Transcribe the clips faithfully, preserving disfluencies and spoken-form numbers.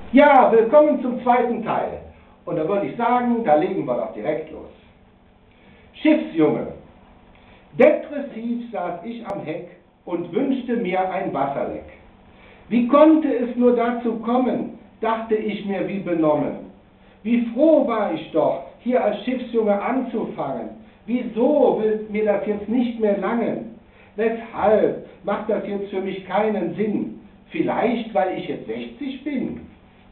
Ja, willkommen zum zweiten Teil. Und da würde ich sagen, da legen wir doch direkt los. Schiffsjunge. Depressiv saß ich am Heck und wünschte mir ein Wasserleck. Wie konnte es nur dazu kommen, dachte ich mir wie benommen. Wie froh war ich doch, hier als Schiffsjunge anzufangen. Wieso will mir das jetzt nicht mehr langen? Weshalb macht das jetzt für mich keinen Sinn? Vielleicht, weil ich jetzt sechzig bin.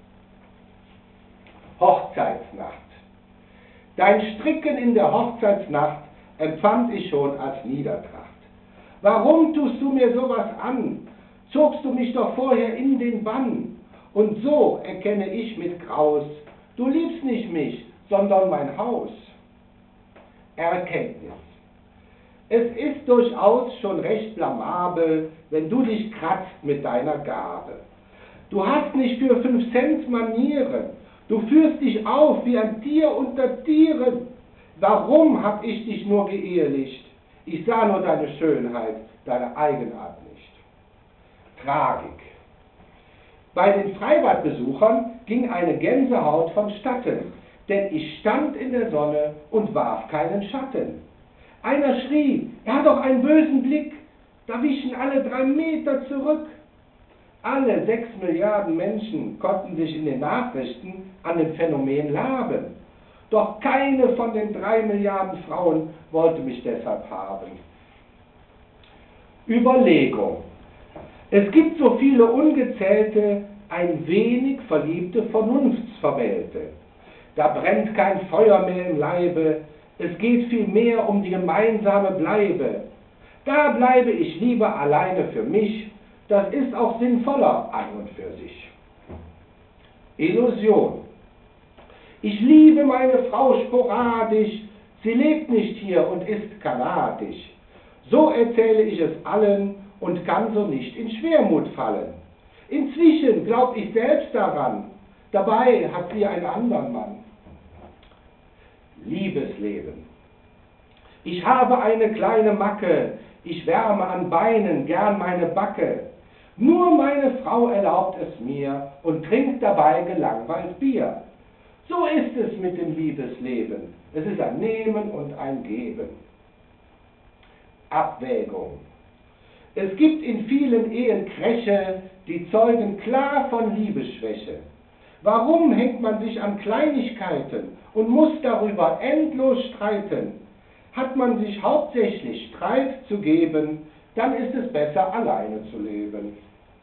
Hochzeitsnacht. Dein Stricken in der Hochzeitsnacht empfand ich schon als Niedertracht. Warum tust du mir sowas an? Zogst du mich doch vorher in den Bann? Und so erkenne ich mit Graus, du liebst nicht mich, sondern mein Haus. Erkenntnis. Es ist durchaus schon recht blamabel, wenn du dich kratzt mit deiner Gabe. Du hast nicht für fünf Cent Manieren, du führst dich auf wie ein Tier unter Tieren. Warum hab ich dich nur geehelicht? Ich sah nur deine Schönheit, deine Eigenart nicht. Tragik. Bei den Freibadbesuchern ging eine Gänsehaut vonstatten, denn ich stand in der Sonne und warf keinen Schatten. Einer schrie, er hat doch einen bösen Blick, da wichen alle drei Meter zurück. Alle sechs Milliarden Menschen konnten sich in den Nachrichten an dem Phänomen laben. Doch keine von den drei Milliarden Frauen wollte mich deshalb haben. Überlegung. Es gibt so viele ungezählte, ein wenig verliebte Vernunftsverwählte. Da brennt kein Feuer mehr im Leibe, es geht vielmehr um die gemeinsame Bleibe. Da bleibe ich lieber alleine für mich, das ist auch sinnvoller an und für sich. Illusion. Ich liebe meine Frau sporadisch, sie lebt nicht hier und ist kanadisch. So erzähle ich es allen und kann so nicht in Schwermut fallen. Inzwischen glaub ich selbst daran, dabei hat sie einen anderen Mann. Liebesleben. Ich habe eine kleine Macke, ich wärme an Beinen gern meine Backe. Nur meine Frau erlaubt es mir und trinkt dabei gelangweilt Bier. So ist es mit dem Liebesleben. Es ist ein Nehmen und ein Geben. Abwägung. Es gibt in vielen Ehen Kräche, die zeugen klar von Liebesschwäche. Warum hängt man sich an Kleinigkeiten und muss darüber endlos streiten? Hat man sich hauptsächlich Streit zu geben, dann ist es besser, alleine zu leben.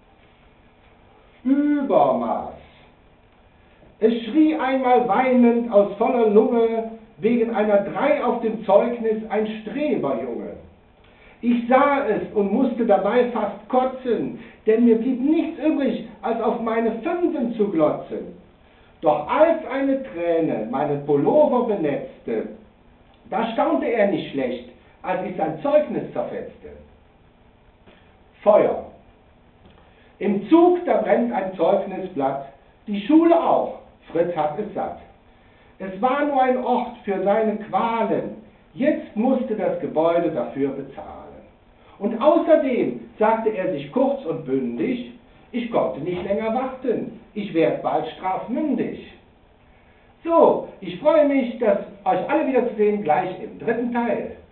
Übermaß. Es schrie einmal weinend aus voller Lunge wegen einer Drei auf dem Zeugnis ein Streberjunge. Ich sah es und musste dabei fast kotzen, denn mir blieb nichts übrig, als auf meine Fünfen zu glotzen. Doch als eine Träne meinen Pullover benetzte, da staunte er nicht schlecht, als ich sein Zeugnis zerfetzte. Feuer. Im Zug, da brennt ein Zeugnisblatt, die Schule auch, Fritz hat es satt. Es war nur ein Ort für seine Qualen, jetzt musste das Gebäude dafür bezahlen. Und außerdem sagte er sich kurz und bündig, ich konnte nicht länger warten, ich werde bald strafmündig. So, ich freue mich, dass euch alle wiederzusehen, gleich im dritten Teil.